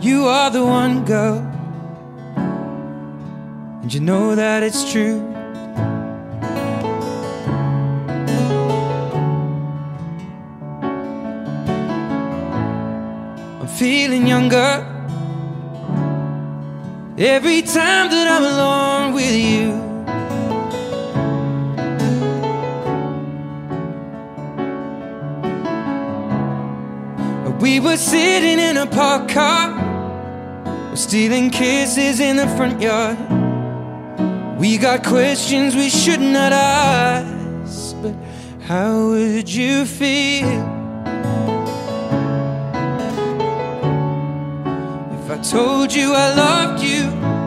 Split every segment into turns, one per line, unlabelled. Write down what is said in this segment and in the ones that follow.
You are the one, girl, and you know that it's true. I'm feeling younger every time that I'm alone with you. We were sitting in a parked car, we're stealing kisses in the front yard. We got questions we should not ask, but how would you feel if I told you I loved you?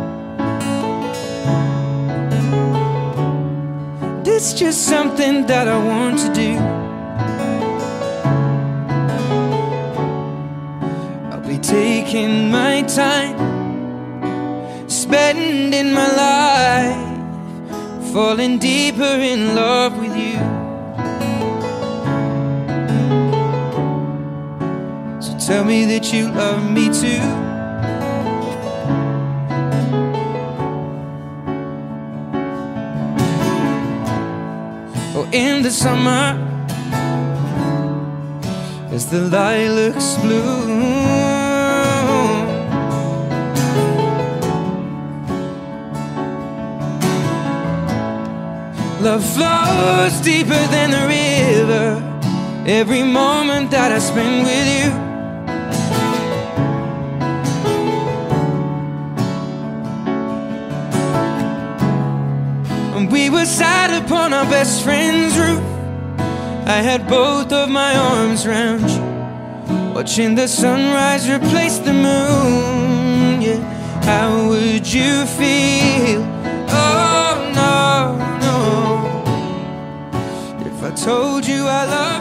It's just something that I want to do. Taking my time, spending my life, falling deeper in love with you. So tell me that you love me too. Oh, in the summer, as the lilacs bloom, love flows deeper than the river. Every moment that I spend with you, and we were sat upon our best friend's roof. I had both of my arms round you, watching the sunrise replace the moon. Yeah, how would you feel? Oh no, no, if I told you I love you.